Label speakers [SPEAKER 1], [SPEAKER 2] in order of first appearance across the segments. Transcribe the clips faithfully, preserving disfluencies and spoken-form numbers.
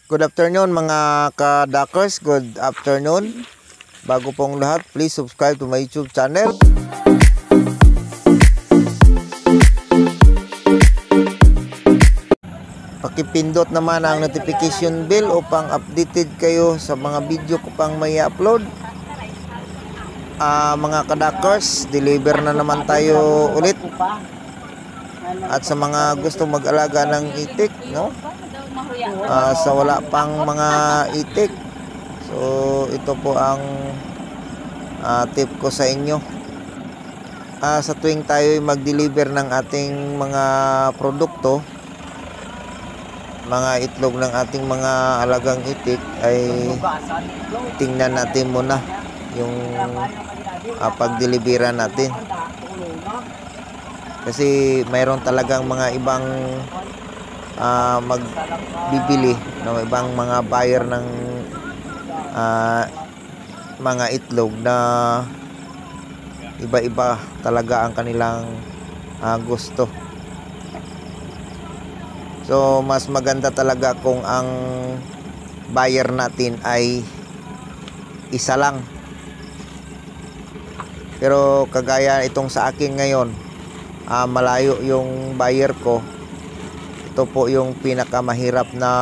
[SPEAKER 1] Good afternoon mga ka-Duckers, good afternoon. Bago pong lahat, please subscribe to my YouTube channel. Pakipindot naman ang notification bell upang updated kayo sa mga video ko pang may upload. Uh, mga ka-Duckers, deliver na naman tayo ulit. At sa mga gusto mag-alaga ng itik, no? Uh, sa wala pang mga itik, so ito po ang uh, tip ko sa inyo. Uh, sa tuwing tayo mag-deliver ng ating mga produkto, mga itlog ng ating mga alagang itik, ay tingnan natin muna yung uh, pag-delivera natin. Kasi mayroon talagang mga ibang uh, magbibili, no, ibang mga buyer ng uh, mga itlog na iba-iba talaga ang kanilang uh, gusto. So mas maganda talaga kung ang buyer natin ay isa lang. Pero kagaya itong sa akin ngayon, Uh, malayo yung buyer ko. Ito po yung pinakamahirap na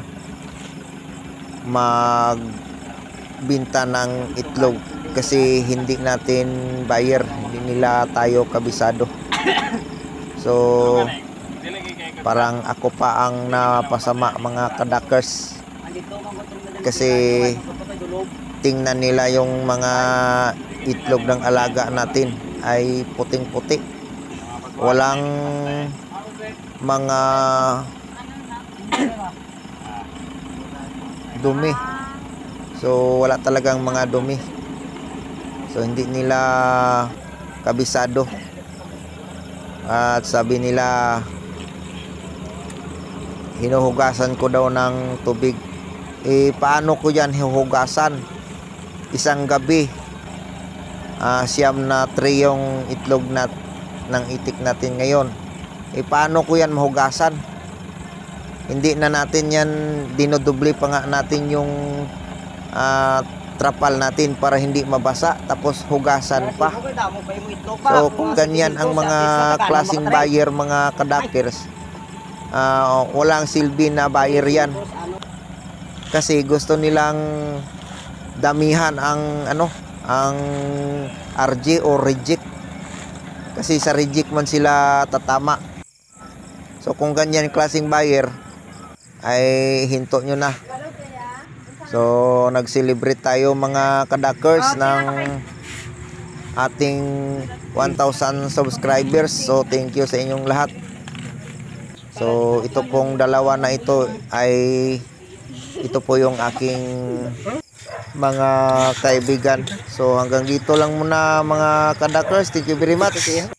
[SPEAKER 1] magbinta ng itlog kasi hindi natin buyer, hindi nila tayo kabisado. So parang ako pa ang napasama mga ka-Duckers, kasi tingnan nila yung mga itlog ng alaga natin ay puting-puti, walang mga dumi. So wala talagang mga dumi, so hindi nila kabisado. At sabi nila hinuhugasan ko daw ng tubig. Eh paano ko yan hinuhugasan? Isang gabi, uh, siyam na tray yung itlog na ng itik natin ngayon. E paano ko yan mahugasan? Hindi na natin yan dinodoble pa nga natin yung uh, trapal natin para hindi mabasa, tapos hugasan pa. So kung ganyan ang mga klaseng buyer mga ka-Duckers, uh, walang silbi na buyer yan, kasi gusto nilang damihan ang ano ang R J o reject. Kasi sa reject man sila tatama. So kung ganyan klaseng buyer, ay hinto nyo na. So nag-celebrate tayo mga ka-Duckers ng ating one thousand subscribers. So thank you sa inyong lahat. So ito pong dalawa na ito ay ito po yung aking mga kaibigan. So hanggang dito lang muna mga ka-Duckers. Thank you very much.